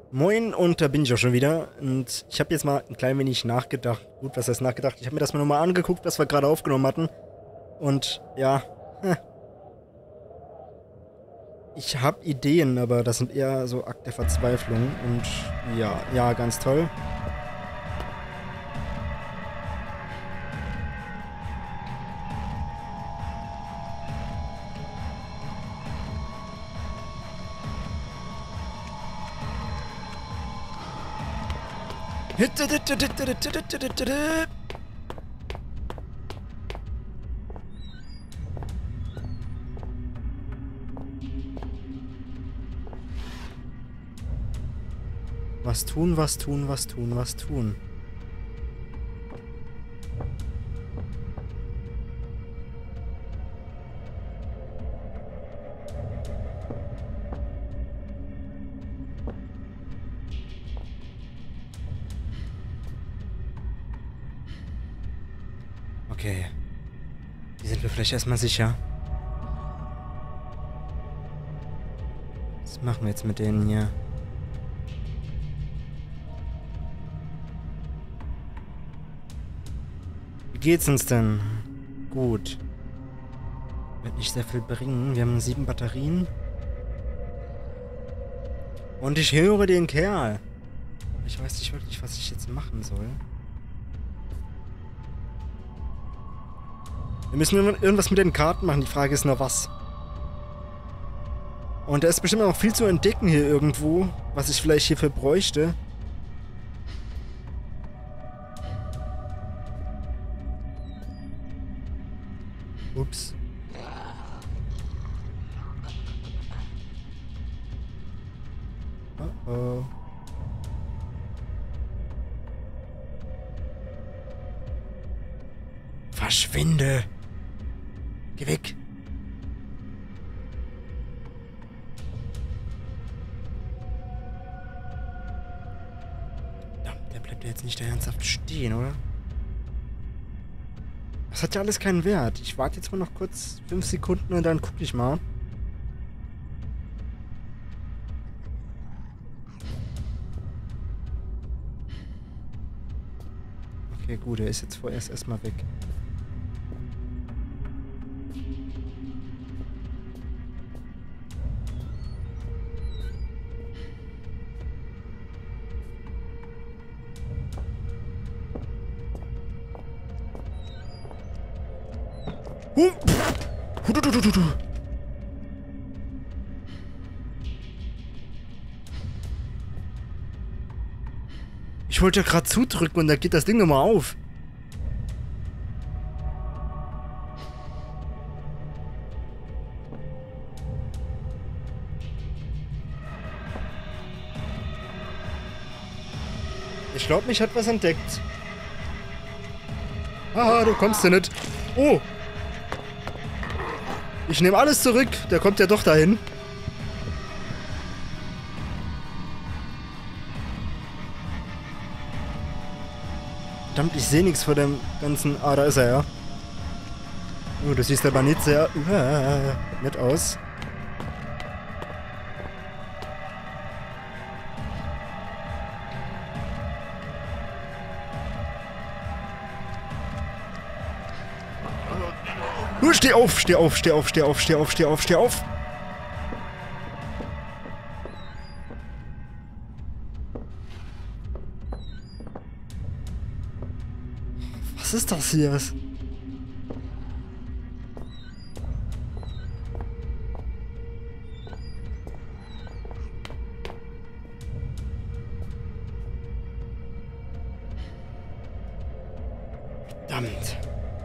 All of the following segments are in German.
Moin, und da bin ich auch schon wieder. Und ich habe jetzt mal ein klein wenig nachgedacht. Gut, was heißt nachgedacht? Ich habe mir das mal nochmal angeguckt, was wir gerade aufgenommen hatten. Und ja, ich habe Ideen, aber das sind eher so Akt der Verzweiflung. Und ja, ganz toll. Was tun, was tun, was tun, was tun. Okay. Hier sind wir vielleicht erstmal sicher. Was machen wir jetzt mit denen hier? Wie geht's uns denn? Gut. Wird nicht sehr viel bringen. Wir haben 7 Batterien. Und ich höre den Kerl. Ich weiß nicht wirklich, was ich jetzt machen soll. Wir müssen irgendwas mit den Karten machen. Die Frage ist nur, was. Und da ist bestimmt noch viel zu entdecken hier irgendwo, was ich vielleicht hierfür bräuchte. Ups. Oh oh. Verschwinde! Geh weg! Ja, der bleibt ja jetzt nicht da ernsthaft stehen, oder? Das hat ja alles keinen Wert. Ich warte jetzt mal noch kurz 5 Sekunden und dann gucke ich mal. Okay, gut, er ist jetzt vorerst erstmal weg. Ich wollte ja gerade zudrücken und da geht das Ding nochmal auf. Ich glaube, mich hat was entdeckt. Haha, du kommst ja nicht. Oh. Ich nehme alles zurück. Der kommt ja doch dahin. Verdammt, ich sehe nichts vor dem ganzen... Ah, da ist er ja. Oh, du siehst aber nicht sehr... nett aus. Steh auf, steh auf, steh auf, steh auf, steh auf, steh auf, steh auf. Was ist das hier? Verdammt.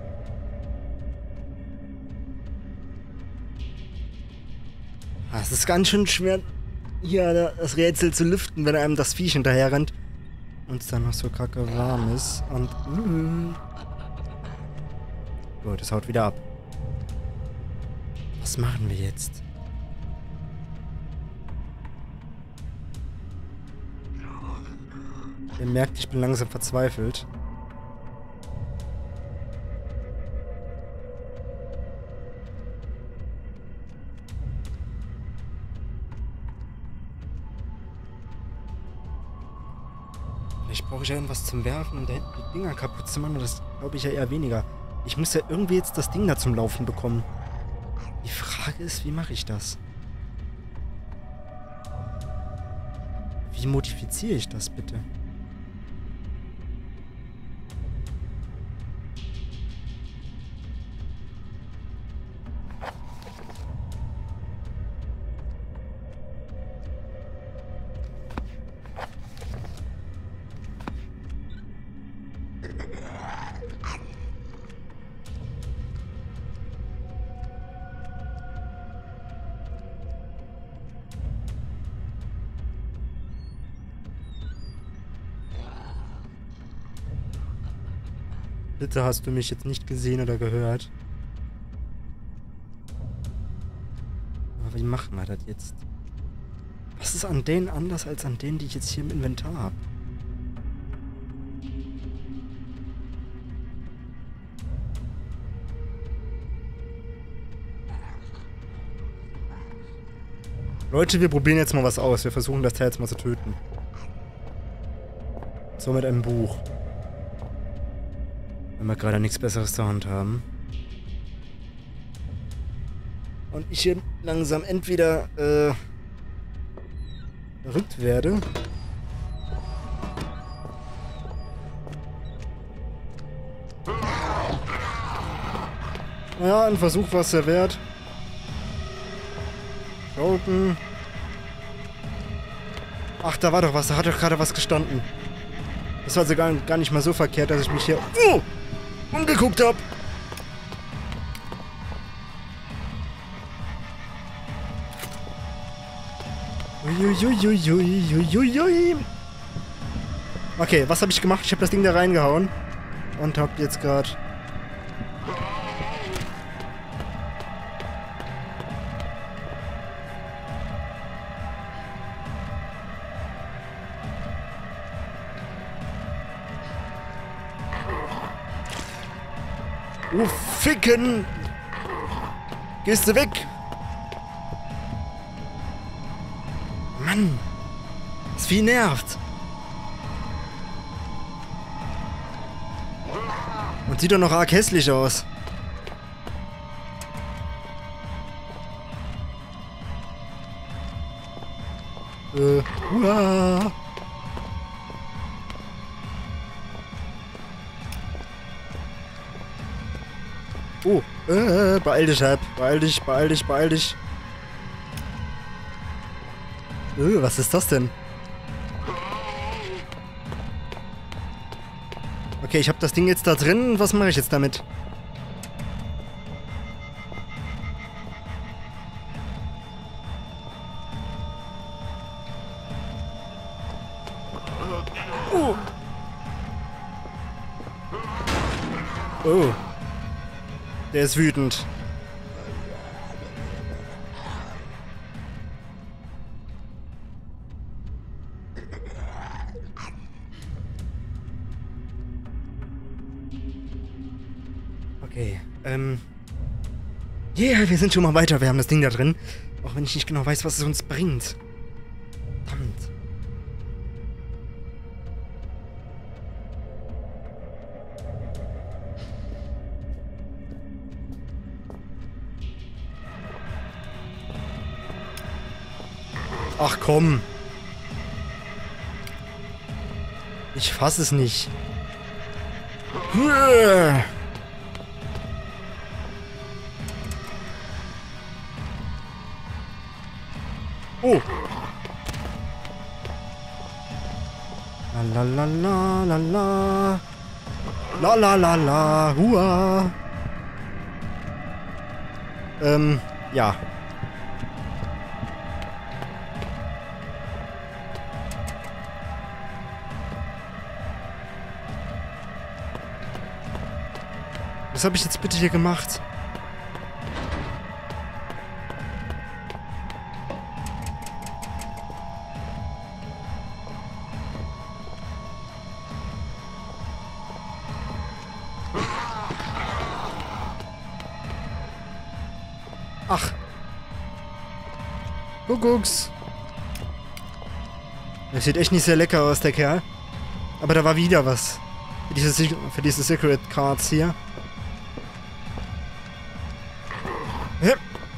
Es ist ganz schön schwer, hier das Rätsel zu lüften, wenn einem das Viech hinterher rennt. Und es dann noch so kacke warm ist. Und... Gut, es haut wieder ab. Was machen wir jetzt? Ihr merkt, ich bin langsam verzweifelt. Vielleicht brauche ich ja irgendwas zum Werfen, um da hinten die Dinger kaputt zu machen. Und das glaube ich ja eher weniger. Ich muss ja irgendwie jetzt das Ding da zum Laufen bekommen. Die Frage ist, wie mache ich das? Wie modifiziere ich das bitte? Bitte hast du mich jetzt nicht gesehen oder gehört. Aber wie machen wir das jetzt? Was ist an denen anders als an denen, die ich jetzt hier im Inventar habe? Leute, wir probieren jetzt mal was aus. Wir versuchen das Teil jetzt mal zu töten. So mit einem Buch. Wenn wir gerade nichts Besseres zur Hand haben. Und ich hier langsam entweder verrückt werde. Naja, ein Versuch war es ja wert. Schauken. Ach, da war doch was. Da hat doch gerade was gestanden. Das war also gar nicht mal so verkehrt, dass ich mich hier umgeguckt habe. Uiuiuiuiuiuiui. Okay, was habe ich gemacht? Ich habe das Ding da reingehauen. Und habe jetzt gerade... Oh, Ficken! Gehst du weg? Mann! Das Vieh nervt! Und sieht doch noch arg hässlich aus. Uah. Oh, beeil dich, Hab. Beeil dich, beeil dich, beeil dich. Was ist das denn? Okay, ich habe das Ding jetzt da drin. Was mache ich jetzt damit? Oh. Der ist wütend. Okay, yeah, wir sind schon mal weiter. Wir haben das Ding da drin. Auch wenn ich nicht genau weiß, was es uns bringt. Verdammt. Ach komm. Ich fass es nicht. Oh. La la la la la. La la la la. Hua. Ja. Was habe ich jetzt bitte hier gemacht? Ach. Kuckucks. Der sieht echt nicht sehr lecker aus, der Kerl. Aber da war wieder was. Für diese Secret Cards hier. Ja.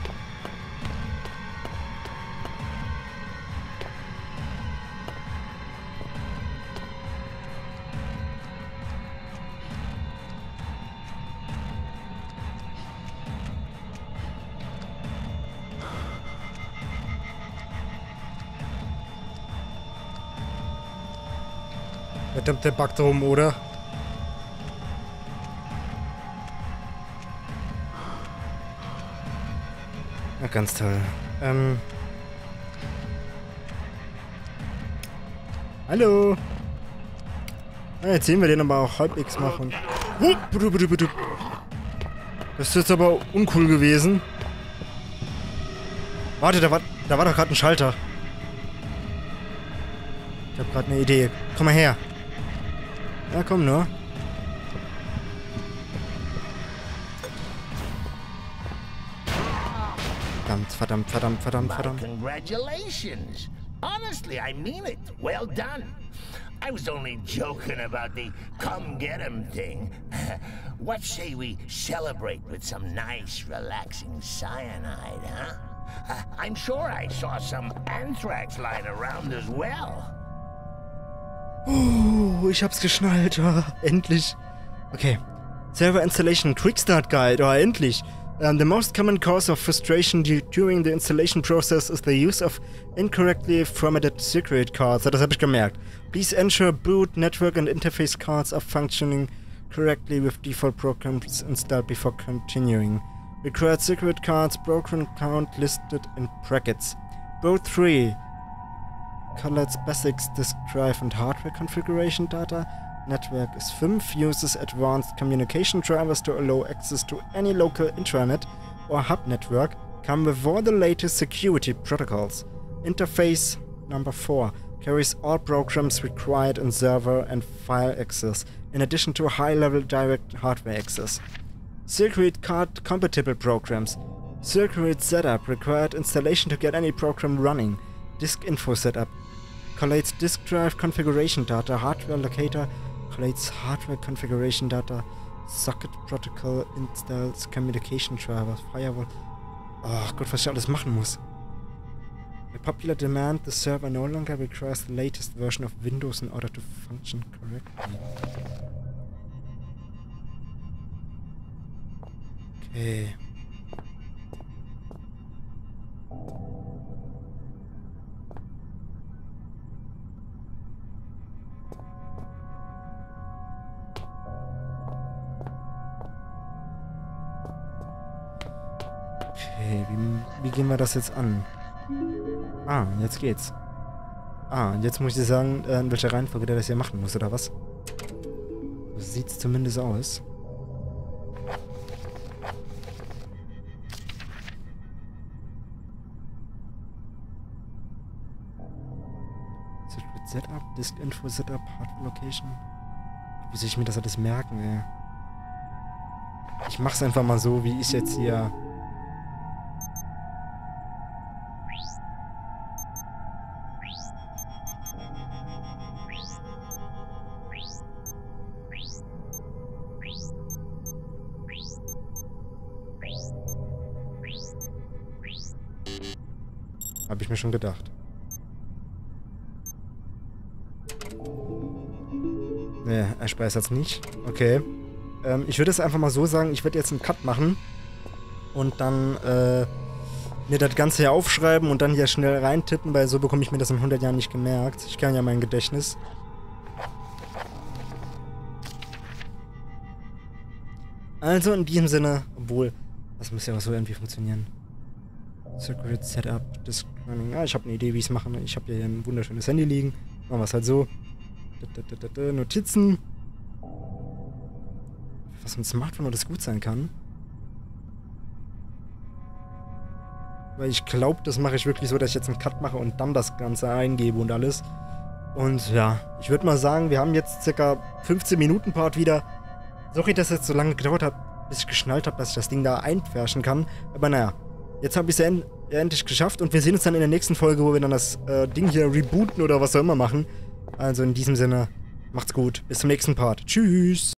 Verdammt, der backt rum, oder? Ja, ganz toll. Hallo. Ja, jetzt sehen wir den aber auch halbwegs machen. Das ist jetzt aber uncool gewesen. Warte, da war doch gerade ein Schalter. Ich habe gerade eine Idee. Komm mal her. Ja, komm nur. Verdammt. Congratulations. Honestly, I mean it. Well done. I was only joking about the come get 'em thing. What say we celebrate with some nice, relaxing cyanide, huh? I'm sure I saw some anthrax lying around as well. Ich hab's geschnallt. Endlich. Okay. Server Installation Quick Start Guide. Endlich. The most common cause of frustration during the installation process is the use of incorrectly formatted secret cards. Das habe ich gemerkt. Please ensure boot, network and interface cards are functioning correctly with default programs installed before continuing. Required secret cards, broken count listed in brackets. Boot 3 collects basics disk drive and hardware configuration data. Network is 5, uses advanced communication drivers to allow access to any local intranet or hub network, come with all the latest security protocols. Interface number 4 carries all programs required in server and file access, in addition to high-level direct hardware access. Secret card compatible programs. Secret setup required installation to get any program running. Disk info setup. Collates disk drive configuration data, hardware locator, collates hardware configuration data, socket protocol, installs communication drivers, firewall. Oh Gott, was ich alles machen muss. By popular demand, the server no longer requires the latest version of Windows in order to function correctly. Okay. Okay, wie gehen wir das jetzt an? Ah, jetzt geht's. Ah, und jetzt muss ich sagen, in welcher Reihenfolge der das hier machen muss, oder was? So sieht's zumindest aus. Secret Setup, Disk Info Setup, Hardware Location. Wie soll ich mir das alles merken, ey? Ich mach's einfach mal so, wie ich jetzt hier... Habe ich mir schon gedacht. Ne, er speichert's nicht. Okay. Ich würde es einfach mal so sagen, ich werde jetzt einen Cut machen. Und dann mir das Ganze hier aufschreiben und dann hier schnell reintippen, weil so bekomme ich mir das in 100 Jahren nicht gemerkt. Ich kann ja mein Gedächtnis. Also in diesem Sinne, obwohl, das muss ja auch so irgendwie funktionieren. Secret Setup, Disk Running. Ah, ich habe eine Idee, wie ich es mache. Ich habe hier ein wunderschönes Handy liegen. Machen wir es halt so. Notizen. Was mit Smartphone oder das gut sein kann. Weil ich glaube, das mache ich wirklich so, dass ich jetzt einen Cut mache und dann das Ganze eingebe und alles. Und ja, ich würde mal sagen, wir haben jetzt circa 15 Minuten Part wieder. Sorry, dass es jetzt so lange gedauert hat, bis ich geschnallt habe, dass ich das Ding da einpferchen kann. Aber naja. Jetzt habe ich es endlich geschafft und wir sehen uns dann in der nächsten Folge, wo wir dann das Ding hier rebooten oder was auch immer machen. Also in diesem Sinne, Macht's gut. Bis zum nächsten Part. Tschüss.